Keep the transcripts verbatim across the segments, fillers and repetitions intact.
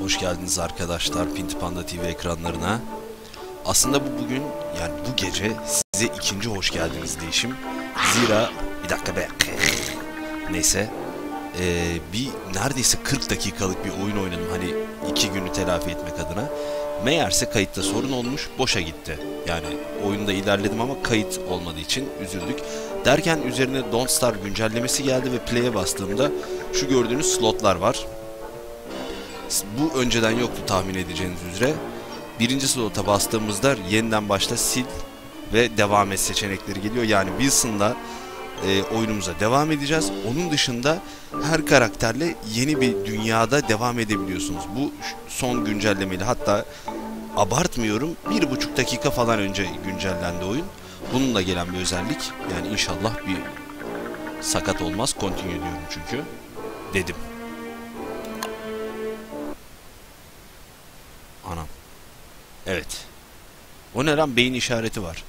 Hoş geldiniz arkadaşlar Pinti Panda T V ekranlarına. Aslında bu bugün, yani bu gece size ikinci hoş geldiniz diyişim. Zira bir dakika be. Neyse. Ee, bir neredeyse kırk dakikalık bir oyun oynadım. Hani iki günü telafi etmek adına. Meğerse kayıtta sorun olmuş, boşa gitti. Yani oyunda ilerledim ama kayıt olmadığı için üzüldük. Derken üzerine Don't Star güncellemesi geldi ve play'e bastığımda şu gördüğünüz slotlar var. Bu önceden yoktu tahmin edeceğiniz üzere. Birinci slota bastığımızda yeniden başla, sil ve devam et seçenekleri geliyor. Yani Wilson'la e, oyunumuza devam edeceğiz. Onun dışında her karakterle yeni bir dünyada devam edebiliyorsunuz. Bu son güncellemeyle, hatta abartmıyorum, bir buçuk dakika falan önce güncellendi oyun. Bununla gelen bir özellik. Yani inşallah bir sakat olmaz. Continue diyorum çünkü. Dedim. Anam. Evet. O ne lan? Beyin işareti var.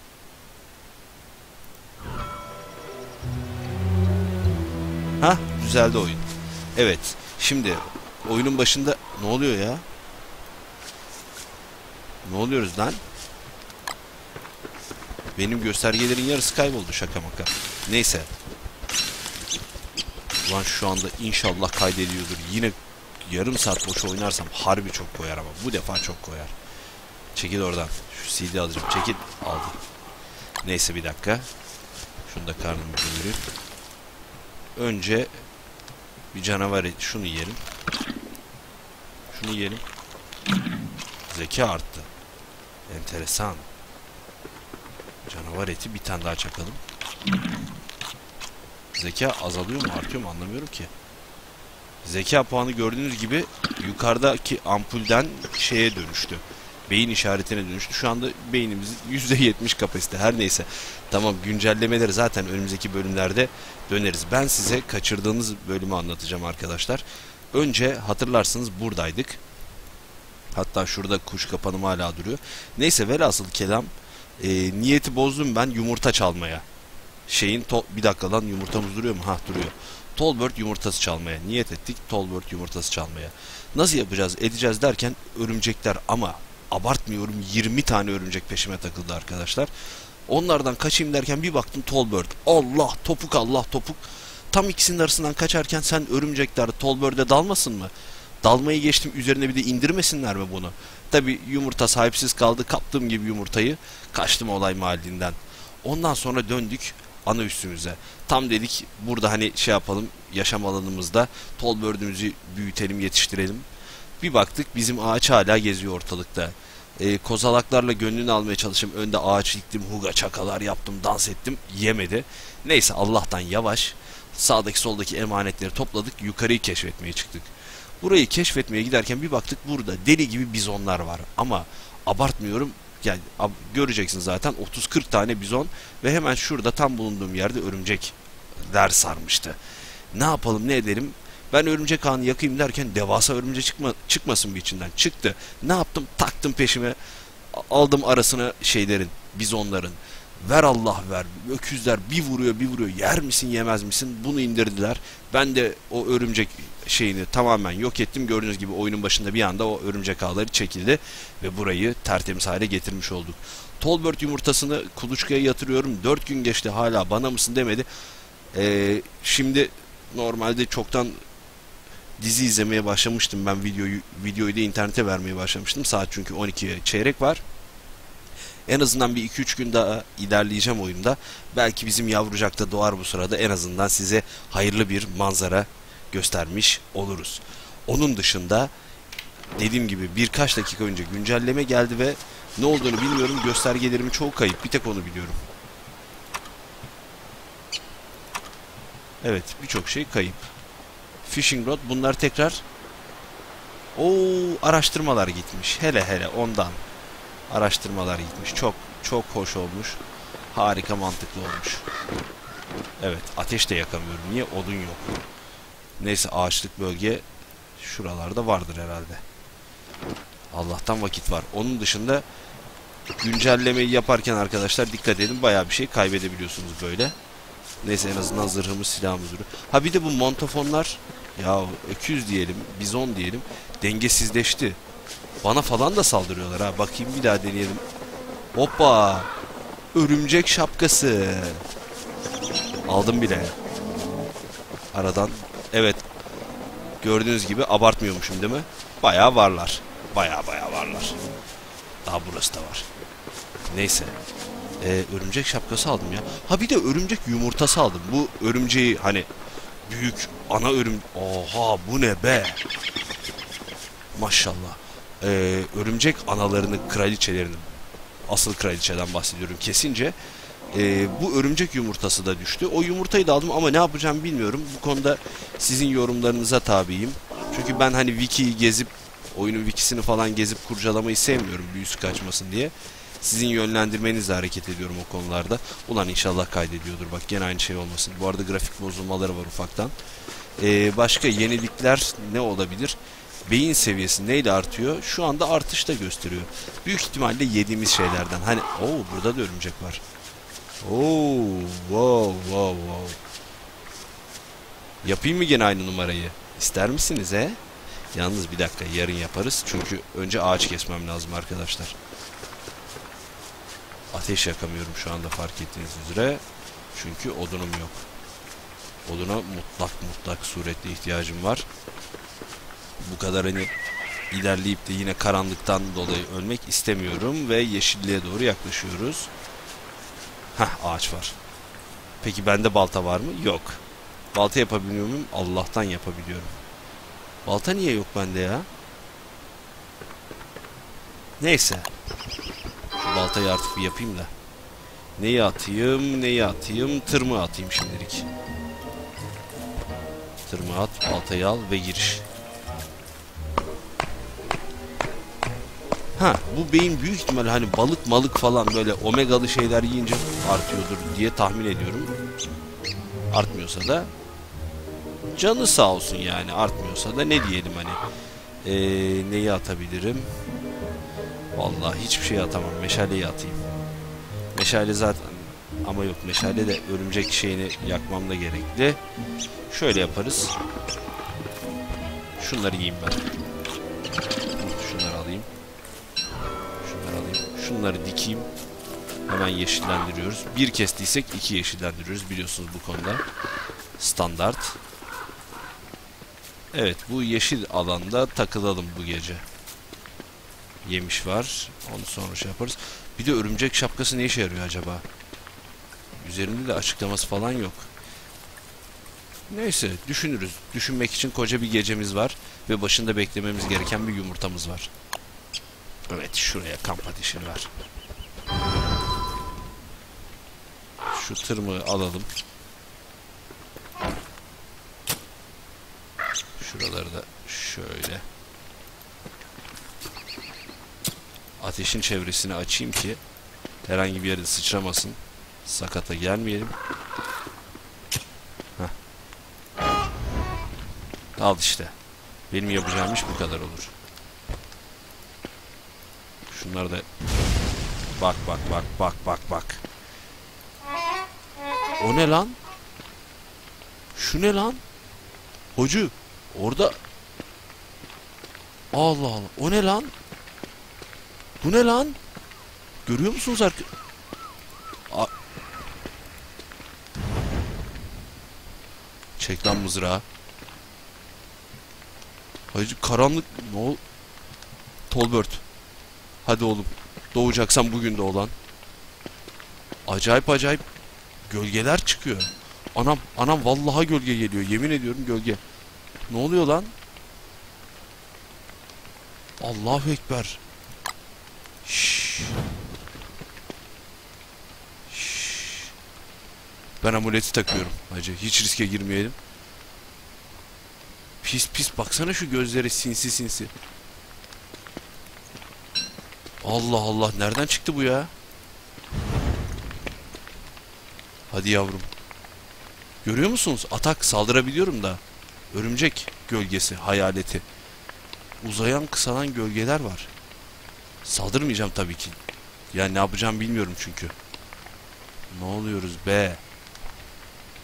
Hah, düzeldi oyun. Evet. Şimdi oyunun başında ne oluyor ya? Ne oluyoruz lan? Benim göstergelerin yarısı kayboldu, şaka maka. Neyse. Ulan şu anda inşallah kaydediyordur. Yine yarım saat boş oynarsam harbi çok koyar ama bu defa çok koyar. Çekil oradan. Şu C D alacağım. Çekil. Aldım. Neyse bir dakika. Şunu da karnımı doyurayım. Önce bir canavar eti. Şunu yiyelim. Şunu yiyelim. Zeka arttı. Enteresan. Canavar eti, bir tane daha çakalım. Zeka azalıyor mu, artıyor mu anlamıyorum ki. Zeka puanı gördüğünüz gibi yukarıdaki ampulden şeye dönüştü. Beyin işaretine dönüştü. Şu anda beynimiz yüzde yetmiş kapasite. Her neyse. Tamam, güncellemeleri zaten önümüzdeki bölümlerde döneriz. Ben size kaçırdığınız bölümü anlatacağım arkadaşlar. Önce hatırlarsınız buradaydık. Hatta şurada kuş kapanım hala duruyor. Neyse, velhasıl kelam e, niyeti bozdum ben yumurta çalmaya. Şeyin bir dakika lan, yumurtamız duruyor mu? Hah, duruyor. Tolbert yumurtası çalmaya niyet ettik. Tolbert yumurtası çalmaya. Nasıl yapacağız edeceğiz derken örümcekler, ama abartmıyorum, yirmi tane örümcek peşime takıldı arkadaşlar. Onlardan kaçayım derken bir baktım Tolbert. Allah topuk, Allah topuk. Tam ikisinin arasından kaçarken sen örümcekler Tolbert'e dalmasın mı? Dalmayı geçtim, üzerine bir de indirmesinler mi bunu? Tabi yumurta sahipsiz kaldı. Kaptığım gibi yumurtayı kaçtım olay mahallinden. Ondan sonra döndük ana üstümüze. Tam dedik burada hani şey yapalım, yaşam alanımızda Tolbert'ümüzü büyütelim, yetiştirelim. Bir baktık bizim ağaç hala geziyor ortalıkta. Ee, kozalaklarla gönlünü almaya çalıştım. Önde ağaç diktim, huga çakalar yaptım, dans ettim. Yemedi. Neyse, Allah'tan yavaş. Sağdaki soldaki emanetleri topladık. Yukarıyı keşfetmeye çıktık. Burayı keşfetmeye giderken bir baktık burada deli gibi bizonlar var. Ama abartmıyorum. Yani göreceksin zaten otuz kırk tane bizon ve hemen şurada tam bulunduğum yerde örümcekler sarmıştı. Ne yapalım ne edelim? Ben örümcek ağını yakayım derken devasa örümcek çıkma, çıkmasın bir içinden. Çıktı. Ne yaptım? Taktım peşime. Aldım arasına şeylerin, bizonların. Ver Allah ver. Öküzler bir vuruyor bir vuruyor. Yer misin yemez misin? Bunu indirdiler. Ben de o örümcek şeyini tamamen yok ettim. Gördüğünüz gibi oyunun başında bir anda o örümcek ağları çekildi. Ve burayı tertemiz hale getirmiş olduk. Tolbert yumurtasını kuluçkaya yatırıyorum. dört gün geçti, hala bana mısın demedi. Ee, şimdi normalde çoktan dizi izlemeye başlamıştım ben, videoyu videoyu da internete vermeye başlamıştım. Saat çünkü on ikiye çeyrek var. En azından bir iki üç gün daha ilerleyeceğim oyunda. Belki bizim yavrucak da doğar bu sırada. En azından size hayırlı bir manzara göstermiş oluruz. Onun dışında dediğim gibi birkaç dakika önce güncelleme geldi ve ne olduğunu bilmiyorum. Göstergelerimin çoğu kayıp. Bir tek onu biliyorum. Evet, birçok şey kayıp. Fishing rod, bunlar tekrar o araştırmalar gitmiş. Hele hele ondan araştırmalar gitmiş. Çok çok hoş olmuş. Harika, mantıklı olmuş. Evet, ateş de yakamıyorum. Niye? Odun yok. Neyse, ağaçlık bölge şuralarda vardır herhalde. Allah'tan vakit var. Onun dışında güncellemeyi yaparken arkadaşlar dikkat edin, bayağı bir şey kaybedebiliyorsunuz böyle. Neyse en azından zırhımız silahımız duruyor. Ha bir de bu montofonlar ya öküz diyelim, bizon diyelim dengesizleşti. Bana falan da saldırıyorlar ha. Bakayım bir daha deneyelim. Hoppa. Örümcek şapkası. Aldım bile. Aradan. Evet. Gördüğünüz gibi abartmıyormuşum değil mi? Bayağı varlar. Bayağı bayağı varlar. Daha burası da var. Neyse. Ee, örümcek şapkası aldım ya. Ha bir de örümcek yumurtası aldım. Bu örümceği hani büyük ana örüm... Oha bu ne be? Maşallah. Ee, örümcek analarını, kraliçelerini, asıl kraliçeden bahsediyorum, kesince e, bu örümcek yumurtası da düştü. O yumurtayı da aldım ama ne yapacağım bilmiyorum. Bu konuda sizin yorumlarınıza tabiyim. Çünkü ben hani wiki'yi gezip, oyunun wikisini falan gezip kurcalamayı sevmiyorum büyüsü kaçmasın diye. Sizin yönlendirmenizle hareket ediyorum o konularda. Ulan inşallah kaydediyordur. Bak gene aynı şey olmasın. Bu arada grafik bozulmaları var ufaktan. Ee, başka yenilikler ne olabilir? Beyin seviyesi neyle artıyor? Şu anda artışta gösteriyor. Büyük ihtimalle yediğimiz şeylerden. Hani ooo burada da örümcek var. Oo, wow, wow, wow. Yapayım mı gene aynı numarayı? İster misiniz he? Yalnız bir dakika yarın yaparız. Çünkü önce ağaç kesmem lazım arkadaşlar. Ateş yakamıyorum şu anda fark ettiğiniz üzere. Çünkü odunum yok. Oduna mutlak mutlak surette ihtiyacım var. Bu kadar hani ilerleyip de yine karanlıktan dolayı ölmek istemiyorum ve yeşilliğe doğru yaklaşıyoruz. Hah ağaç var. Peki bende balta var mı? Yok. Balta yapabiliyor muyum? Allah'tan yapabiliyorum. Balta niye yok bende ya? Neyse. Şu baltayı artık bir yapayım da. Neyi atayım, neyi atayım? Tırmığı atayım şimdilik. Tırmığı at, baltayı al ve giriş. Ha bu beyin büyük ihtimal hani balık malık falan böyle omegalı şeyler yiyince artıyordur diye tahmin ediyorum. Artmıyorsa da canı sağ olsun yani, artmıyorsa da ne diyelim hani. Ee, neyi atabilirim? Vallahi hiçbir şey atamam. Meşaleyi atayım. Meşale zaten ama yok, meşale de örümcek şeyini yakmam da gerekli. Şöyle yaparız. Şunları yiyeyim ben. Şunları alayım. Şunları alayım. Şunları dikeyim. Hemen yeşillendiriyoruz. Bir kestiysek iki yeşillendiriyoruz. Biliyorsunuz bu konuda. Standart. Evet bu yeşil alanda takılalım bu gece. Yemiş var. Onu sonra şey yaparız. Bir de örümcek şapkası ne işe yarıyor acaba? Üzerinde de açıklaması falan yok. Neyse düşünürüz. Düşünmek için koca bir gecemiz var. Ve başında beklememiz gereken bir yumurtamız var. Evet şuraya kamp ateşini ver. Şu tırmığı alalım. Şuraları da şöyle. Ateşin çevresini açayım ki herhangi bir yerde sıçramasın. Sakata gelmeyelim. Heh. Al işte. Benim yapacağım iş bu kadar olur. Şunları da bak bak bak bak bak bak. O ne lan? Şu ne lan? Hocu orada. Allah Allah. O ne lan? Bu ne lan? Görüyor musunuz arka? A Çek lan mızrağı. Hacı karanlık ne ol? Tolbert. Hadi oğlum. Doğacaksan bugün de olan. Acayip acayip gölgeler çıkıyor. Anam anam vallahi gölge geliyor. Yemin ediyorum gölge. Ne oluyor lan? Allahu Ekber. Şşş. Şşş. Ben amuleti takıyorum hacı. Hiç riske girmeyelim. Pis pis baksana şu gözleri sinsi sinsi. Allah Allah nereden çıktı bu ya? Hadi yavrum. Görüyor musunuz? Atak saldırabiliyorum da. Örümcek gölgesi, hayaleti. Uzayan kısalan gölgeler var. Saldırmayacağım tabii ki. Yani ne yapacağım bilmiyorum çünkü. Ne oluyoruz be?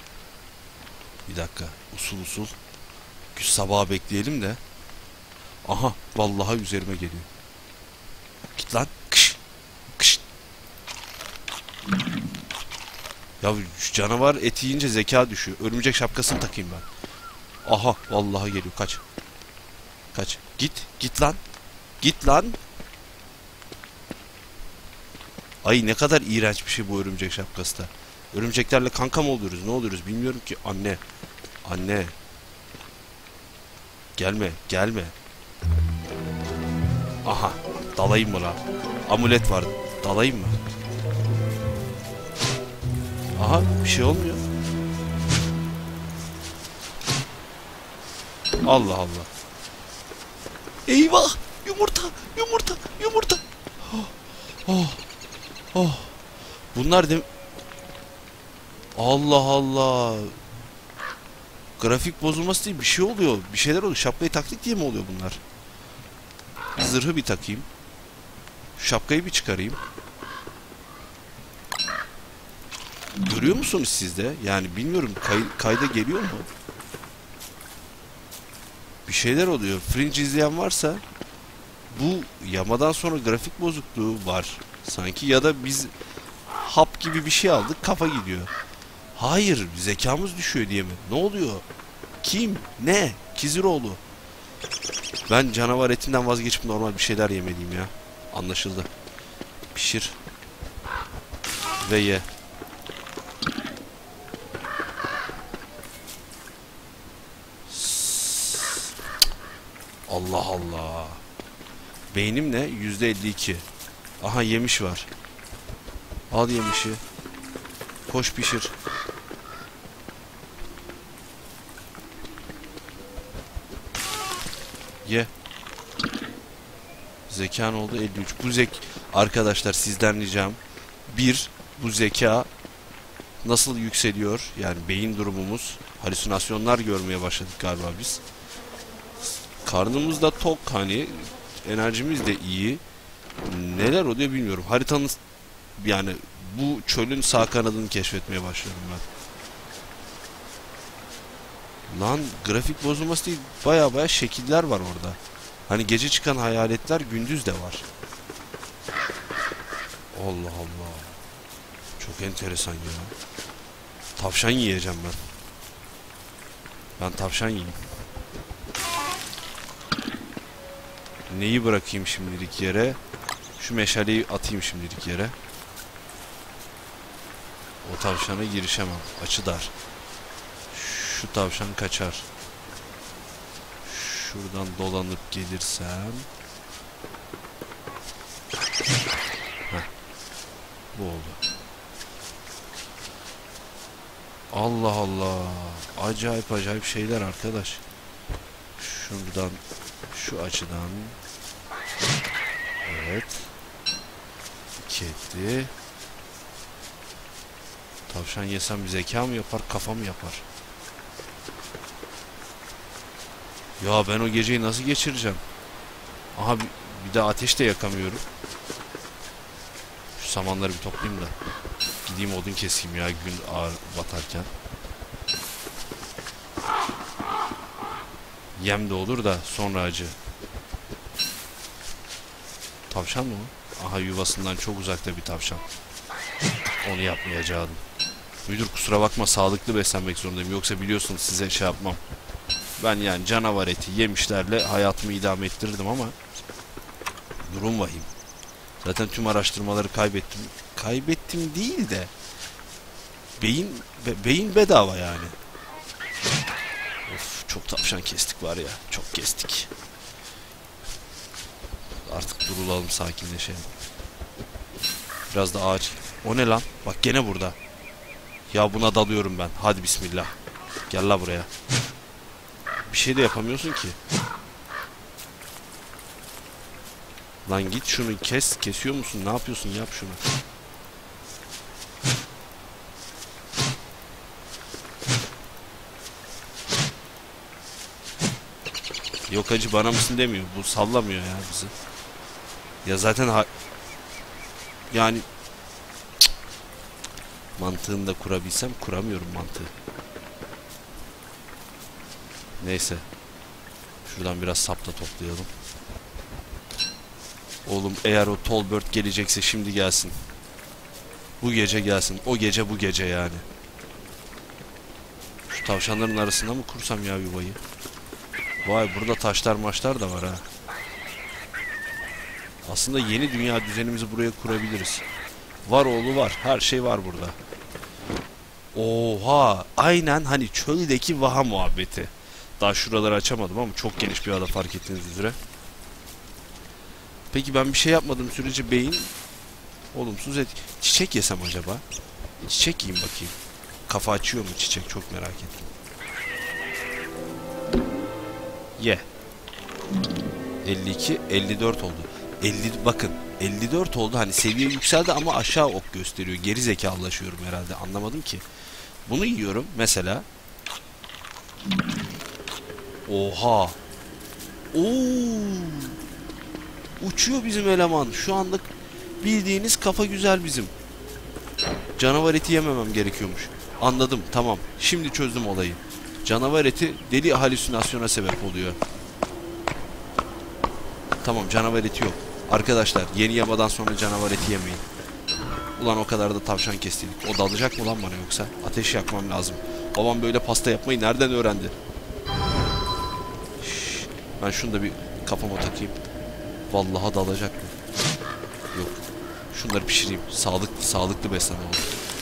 Bir dakika. Usul usul. Sabaha bekleyelim de. Aha. Vallahi üzerime geliyor. Git lan. Kış. Kış. Ya şu canavar eti yiyince zeka düşüyor. Örümcek şapkasını takayım ben. Aha. Vallahi geliyor. Kaç. Kaç. Git. Git lan. Git lan. Ay ne kadar iğrenç bir şey bu örümcek şapkası da. Örümceklerle kanka mı oluyoruz? Ne oluyoruz? Bilmiyorum ki. Anne. Anne. Gelme. Gelme. Aha. Dalayım mı lan? Amulet var. Dalayım mı? Aha. Bir şey olmuyor. Allah Allah. Eyvah. Yumurta. Yumurta. Yumurta. Oh. Oh. Oh. Bunlar dem... Allah Allah. Grafik bozulması değil bir şey oluyor. Bir şeyler oluyor. Şapkayı taktık diye mi oluyor bunlar? Zırhı bir takayım. Şu şapkayı bir çıkarayım. Görüyor musunuz siz de? Yani bilmiyorum kay kayda geliyor mu? Bir şeyler oluyor. Fringe izleyen varsa bu yamadan sonra grafik bozukluğu var sanki ya da biz hap gibi bir şey aldık kafa gidiyor. Hayır zekamız düşüyor diye mi? Ne oluyor? Kim? Ne? Kiziroğlu. Ben canavar etinden vazgeçip normal bir şeyler yemeliyim ya. Anlaşıldı. Pişir. Ve ye. Allah Allah. Beynim ne? yüzde elli iki. Aha yemiş var. Al yemişi. Koş pişir. Ye. Zekan oldu elli üç. Bu zek... Arkadaşlar sizden ricam. Bir, bu zeka nasıl yükseliyor? Yani beyin durumumuz. Halüsinasyonlar görmeye başladık galiba biz. Karnımız da tok hani. Enerjimiz de iyi. Neler oluyor bilmiyorum. Haritanın yani bu çölün sağ kanadını keşfetmeye başlıyorum ben. Lan grafik bozulması değil. Baya baya şekiller var orada. Hani gece çıkan hayaletler gündüz de var. Allah Allah. Çok enteresan ya. Tavşan yiyeceğim ben. Ben tavşan yiyeyim. Neyi bırakayım şimdilik yere? Şu meşaleyi atayım şimdilik yere. O tavşana girişemem. Açı dar. Şu tavşan kaçar. Şuradan dolanıp gelirsem. Heh. Bu oldu. Allah Allah. Acayip acayip şeyler arkadaş. Şuradan, şu açıdan. Evet. İki etti. Tavşan yesem bir zeka mı yapar, kafa mı yapar? Ya ben o geceyi nasıl geçireceğim? Aha bir, bir de ateş de yakamıyorum. Şu samanları bir toplayayım da. Gideyim odun keseyim ya gün ağır batarken. Yem de olur da sonra acı. Tavşan mı o? Aha yuvasından çok uzakta bir tavşan. Onu yapmayacaktım. Müdür kusura bakma sağlıklı beslenmek zorundayım. Yoksa biliyorsunuz size şey yapmam. Ben yani canavar eti yemişlerle hayatımı idame ettirdim ama durum vahim. Zaten tüm araştırmaları kaybettim. Kaybettim değil de beyin be, beyin bedava yani. Of çok tavşan kestik var ya. Çok kestik. Artık durulalım sakinleşelim. Biraz da ağaç. O ne lan? Bak gene burada. Ya buna dalıyorum ben. Hadi bismillah. Gel la buraya. Bir şey de yapamıyorsun ki. Lan git şunu kes. Kesiyor musun? Ne yapıyorsun? Yap şunu. Yok acı bana mısın demiyor. Bu sallamıyor ya bizi. Ya zaten ha yani cık, mantığını da kurabilsem kuramıyorum mantığı. Neyse. Şuradan biraz sap da toplayalım. Oğlum eğer o Tolbert gelecekse şimdi gelsin. Bu gece gelsin. O gece bu gece yani. Şu tavşanların arasında mı kursam ya yuvayı? Vay, burada taşlar maçlar da var ha. Aslında yeni dünya düzenimizi buraya kurabiliriz. Var oğlu var. Her şey var burada. Oha. Aynen hani çöldeki vaha muhabbeti. Daha şuraları açamadım ama çok geniş bir ada, fark ettiğiniz üzere. Peki ben bir şey yapmadığım sürece beyin olumsuz et. Çiçek yesem acaba? Çiçek yiyeyim bakayım. Kafa açıyor mu çiçek? Çok merak ettim. Ye. elli iki, elli dört oldu. elli, bakın elli dört oldu. Hani seviye yükseldi ama aşağı ok gösteriyor. Geri zekalaşıyorum herhalde. Anlamadım ki. Bunu yiyorum mesela. Oha. Oo. Uçuyor bizim eleman. Şu anlık bildiğiniz kafa güzel bizim. Canavar eti yememem gerekiyormuş. Anladım, tamam. Şimdi çözdüm olayı. Canavar eti deli halüsinasyona sebep oluyor. Tamam, canavar eti yok. Arkadaşlar yeni yamadan sonra canavar eti yemeyin. Ulan o kadar da tavşan kestirdik. O dalacak mı lan bana yoksa? Ateş yakmam lazım. Babam böyle pasta yapmayı nereden öğrendi? Şşş, ben şunu da bir kafama takayım. Vallahi dalacak mı? Yok. Şunları pişireyim. Sağlıklı sağlıklı beslenme olur.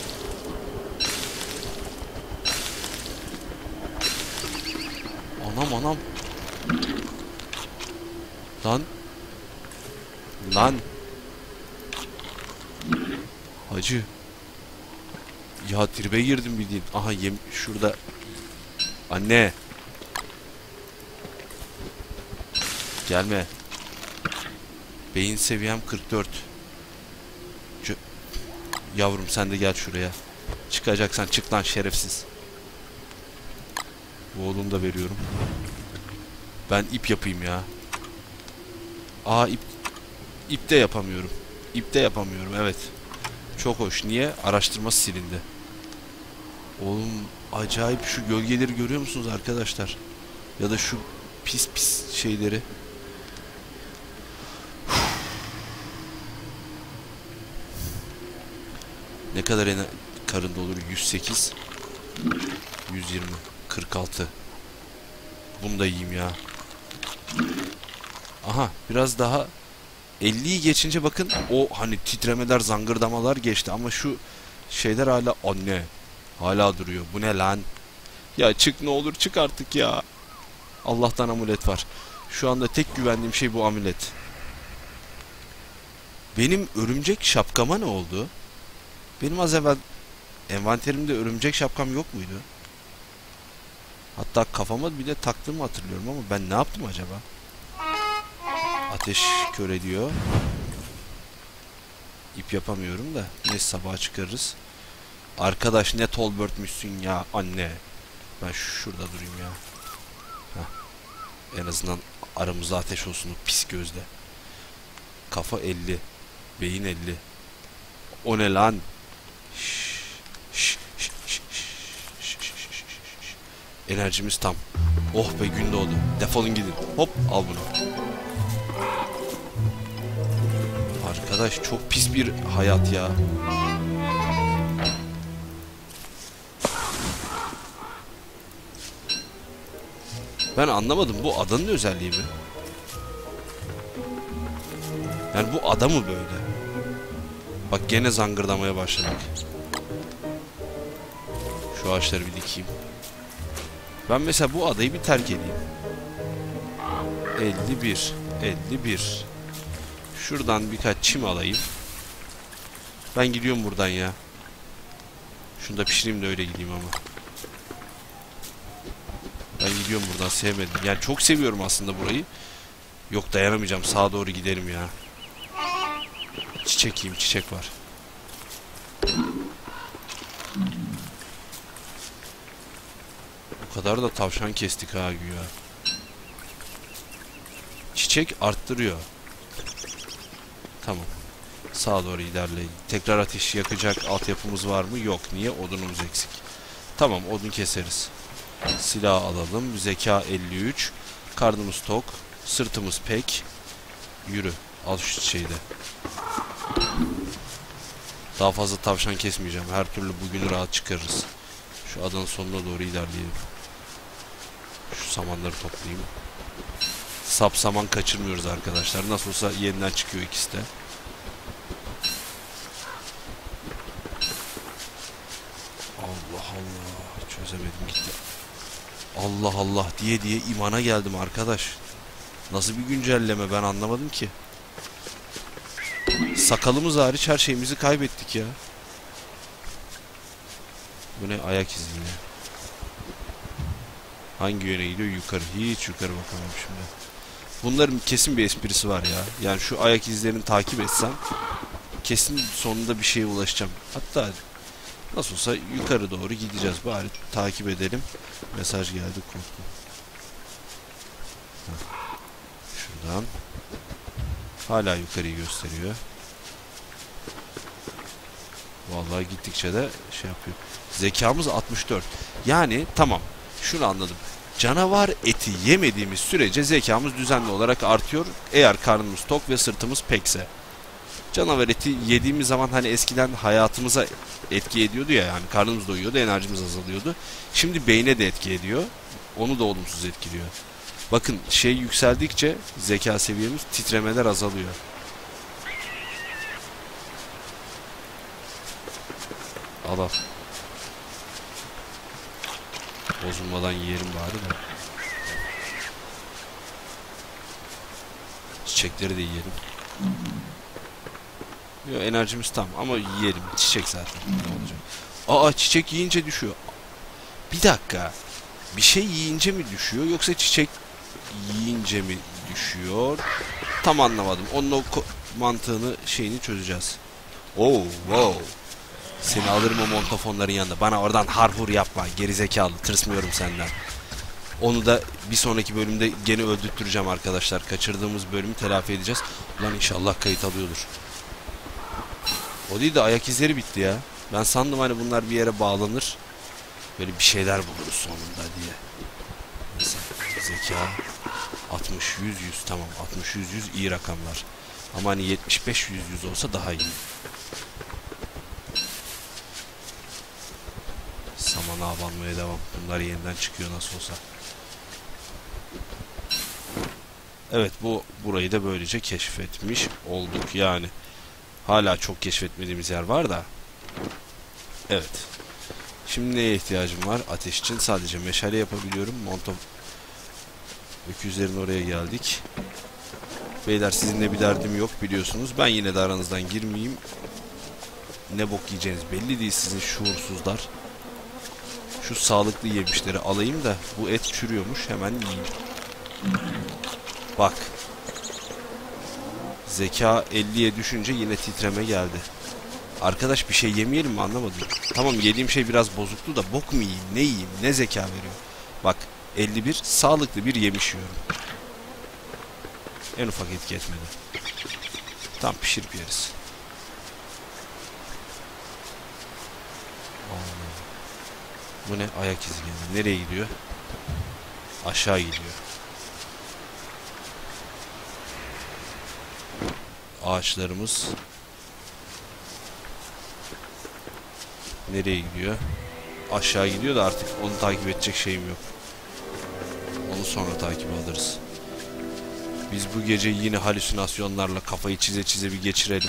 Anam anam. Lan. Lan. Hacı. Ya tribe girdim bildiğin. Aha yem şurada. Anne. Gelme. Beyin seviyem kırk dört. Ç Yavrum sen de gel şuraya. Çıkacaksan çık lan şerefsiz. Bu oğlum da veriyorum. Ben ip yapayım ya. Aa ip. İp de yapamıyorum. İp de yapamıyorum, evet. Çok hoş. Niye? Araştırması silindi. Oğlum acayip, şu gölgeleri görüyor musunuz arkadaşlar? Ya da şu pis pis şeyleri. Ne kadar karında olur? yüz sekiz, yüz yirmi, kırk altı. Bunu da yiyeyim ya. Aha biraz daha. elliyi geçince bakın o hani titremeler, zangırdamalar geçti ama şu şeyler hala, anne hala duruyor. Bu ne lan? Ya çık, ne olur çık artık ya. Allah'tan amulet var. Şu anda tek güvendiğim şey bu amulet. Benim örümcek şapkama ne oldu? Benim az evvel envanterimde örümcek şapkam yok muydu? Hatta kafama bile taktığımı hatırlıyorum ama ben ne yaptım acaba? Ateş kör ediyor. İp yapamıyorum da. Neyse sabaha çıkarırız. Arkadaş ne Tolbert'müşsün ya anne. Ben şurada durayım ya. Heh. En azından aramızda ateş olsun o pis gözle. Kafa elli. Beyin elli. O ne lan? Şş, şş, şş, şş, şş, şş, şş. Enerjimiz tam. Oh be, gün doğdu. Defolun gidin. Hop al bunu. Arkadaş çok pis bir hayat ya. Ben anlamadım, bu adanın özelliği mi? Yani bu ada mı böyle? Bak gene zangırdamaya başladık. Şu ağaçları bir dikeyim. Ben mesela bu adayı bir terk edeyim. elli bir, elli bir. Şuradan birkaç çim alayım. Ben gidiyorum buradan ya. Şunu da pişireyim de öyle gideyim ama. Ben gidiyorum buradan, sevmedim. Yani çok seviyorum aslında burayı. Yok dayanamayacağım, sağa doğru gidelim ya. Çiçek yiyeyim, çiçek var. O kadar da tavşan kestik ha güya. Çiçek arttırıyor. Tamam. Sağa doğru ilerleyin. Tekrar ateş yakacak altyapımız var mı? Yok. Niye? Odunumuz eksik. Tamam, odun keseriz. Silah alalım. Zeka elli üç. Karnımız tok. Sırtımız pek. Yürü. Al şu çiçeği de. Daha fazla tavşan kesmeyeceğim. Her türlü bugünü rahat çıkarırız. Şu adanın sonuna doğru ilerleyelim. Şu samanları toplayayım. Sap saman kaçırmıyoruz arkadaşlar. Nasıl olsa yeniden çıkıyor ikisi de. Allah Allah. Çözemedim gitti. Allah Allah diye diye imana geldim arkadaş. Nasıl bir güncelleme ben anlamadım ki. Sakalımız hariç her şeyimizi kaybettik ya. Bu ne? Ayak izi yine. Hangi yöne gidiyor? Yukarı. Hiç yukarı bakamam şimdi. Bunların kesin bir esprisi var ya. Yani şu ayak izlerini takip etsem kesin sonunda bir şeye ulaşacağım. Hatta nasıl olsa yukarı doğru gideceğiz. Bari takip edelim. Mesaj geldi, korktum. Şuradan. Hala yukarıyı gösteriyor. Vallahi gittikçe de şey yapıyor. Zekamız altmış dört. Yani tamam. Şunu anladım. Canavar eti yemediğimiz sürece zekamız düzenli olarak artıyor. Eğer karnımız tok ve sırtımız pekse. Canavar eti yediğimiz zaman hani eskiden hayatımıza etki ediyordu ya, yani karnımız doyuyordu, enerjimiz azalıyordu. Şimdi beyne de etki ediyor. Onu da olumsuz etkiliyor. Bakın şey yükseldikçe zeka seviyemiz, titremeler azalıyor. Al al. Bozulmadan yiyelim bari de. Çiçekleri de yiyelim. Yo, enerjimiz tam ama yiyelim. Çiçek zaten. Ne olacak? Aa, çiçek yiyince düşüyor. Bir dakika. Bir şey yiyince mi düşüyor yoksa çiçek yiyince mi düşüyor? Tam anlamadım. Onun o mantığını, şeyini çözeceğiz. Oh, wow. Seni alırım o montofonların yanında. Bana oradan harhur yapma. Gerizekalı. Tırsmıyorum senden. Onu da bir sonraki bölümde gene öldürtüreceğim arkadaşlar. Kaçırdığımız bölümü telafi edeceğiz. Ulan inşallah kayıt alıyordur. O değil de ayak izleri bitti ya. Ben sandım hani bunlar bir yere bağlanır. Böyle bir şeyler buluruz sonunda diye. Neyse. Zeka. altmış, yüz, yüz. Tamam. altmış, yüz, yüz iyi rakamlar. Ama hani yetmiş beş, yüz, yüz olsa daha iyi. Samana abanmaya devam. Bunlar yeniden çıkıyor nasıl olsa. Evet, bu burayı da böylece keşfetmiş olduk yani. Hala çok keşfetmediğimiz yer var da. Evet. Şimdi neye ihtiyacım var? Ateş için sadece meşale yapabiliyorum. Monto öküzlerin oraya geldik. Beyler, sizinle bir derdim yok biliyorsunuz. Ben yine de aranızdan girmeyeyim. Ne bok yiyeceğiniz belli değil sizin şuursuzlar. Şu sağlıklı yemişleri alayım da bu et çürüyormuş, hemen yiyeyim. Bak. Zeka elliye düşünce yine titreme geldi. Arkadaş bir şey yemeyelim mi, anlamadım. Tamam, yediğim şey biraz bozuktu da bok mu yiyeyim, ne yiyeyim, ne zeka veriyor. Bak elli bir sağlıklı bir yemiş yiyorum. En ufak etki etmedi. Tam pişirip yeriz. Allah. Bu ne? Ayak izi geldi. Nereye gidiyor? Aşağı gidiyor. Ağaçlarımız nereye gidiyor? Aşağı gidiyor da artık onu takip edecek şeyim yok. Onu sonra takip alırız. Biz bu gece yine halüsinasyonlarla kafayı çize çize bir geçirelim.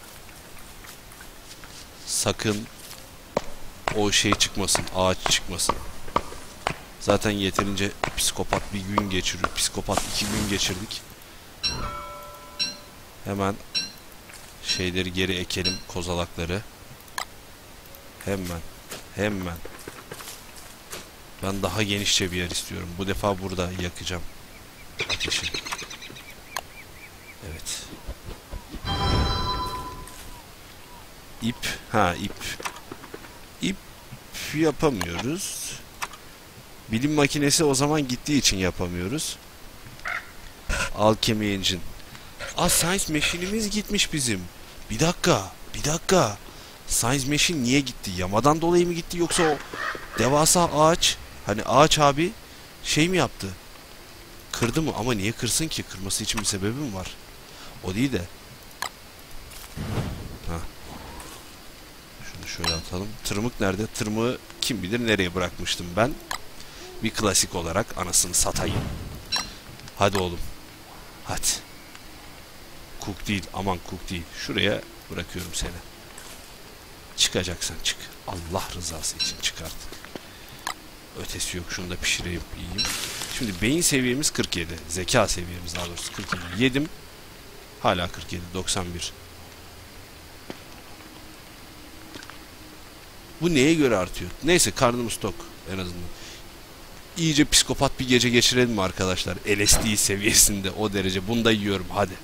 Sakın o şey çıkmasın, ağaç çıkmasın. Zaten yeterince psikopat bir gün geçiriyor. Psikopat iki gün geçirdik. Hemen şeyleri geri ekelim, kozalakları. Hemen, hemen. Ben daha genişçe bir yer istiyorum. Bu defa burada yakacağım ateşi. Evet. İp, ha ip. İp yapamıyoruz. Bilim makinesi o zaman gittiği için yapamıyoruz. Alchemy Engine. Aa, Science Machine'imiz gitmiş bizim. Bir dakika, bir dakika. Science Machine niye gitti? Yamadan dolayı mı gitti yoksa o devasa ağaç Hani ağaç abi şey mi yaptı? Kırdı mı? Ama niye kırsın ki? Kırması için bir sebebi mi var? O değil de. Heh. Şunu şöyle atalım. Tırmık nerede? Tırmığı kim bilir nereye bırakmıştım ben. Bir klasik olarak anasını satayım. Hadi oğlum. Hadi. Cook değil. Aman cook değil. Şuraya bırakıyorum seni. Çıkacaksan çık. Allah rızası için çıkart. Ötesi yok. Şunu da pişireyim, yiyeyim. Şimdi beyin seviyemiz kırk yedi. Zeka seviyemiz daha doğrusu kırk yedi. Yedim. Hala kırk yedi. doksan bir. Bu neye göre artıyor? Neyse karnımız tok en azından. İyice psikopat bir gece geçirelim mi arkadaşlar? L S D seviyesinde o derece. Bunu da yiyorum hadi.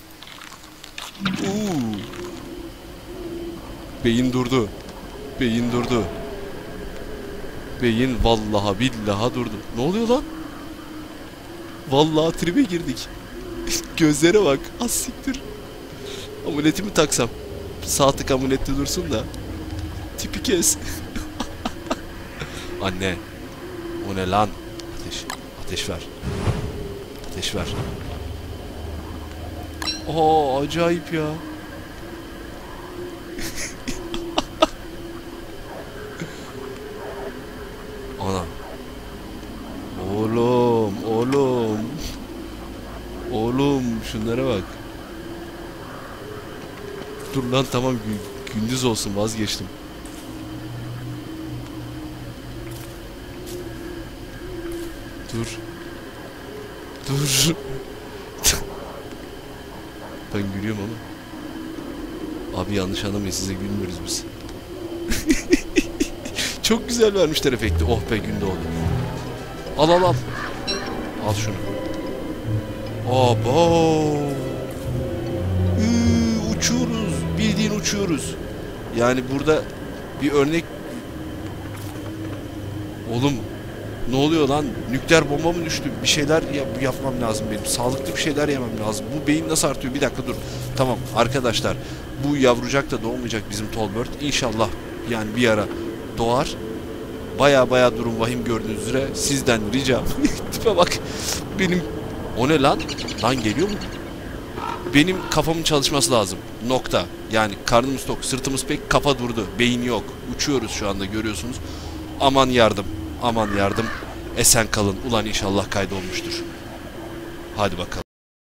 Uuu. Beyin durdu. Beyin durdu. Beyin vallaha billaha durdu. Ne oluyor lan? Vallahi tribe girdik. Gözlere bak. Az siktir. Amuletimi taksam. Sağ tık amulette dursun da. Tipi kes. Anne. O ne lan? Ateş. Ateş ver. Ateş ver. Aa acayip ya. Ana. Oğlum, oğlum. Oğlum şunlara bak. Dur lan tamam gündüz olsun vazgeçtim. Dur. Dur. Ben gülüyorum ama. Abi yanlış anlamayın size gülmüyoruz biz. Çok güzel vermişler efekti. Oh be günde oldu. Al al al. Al şunu. Abo. Üü, uçuyoruz. Bildiğin uçuyoruz. Yani burada bir örnek. Oğlum ne oluyor lan? Nükleer bomba mı düştü? Bir şeyler yap yapmam lazım benim. Sağlıklı bir şeyler yemem lazım. Bu beyin nasıl artıyor? Bir dakika dur. Tamam arkadaşlar. Bu yavrucak da doğmayacak bizim Tolbert. İnşallah yani bir ara doğar. Baya baya durum vahim gördüğünüz üzere. Sizden ricam. Tipe bak. Benim o ne lan? Lan geliyor mu? Benim kafamın çalışması lazım. Nokta. Yani karnımız tok, sırtımız pek, kafa durdu. Beyin yok. Uçuyoruz şu anda görüyorsunuz. Aman yardım. Aman yardım. Esen kalın. Ulan inşallah kaydolmuştur. Hadi bakalım.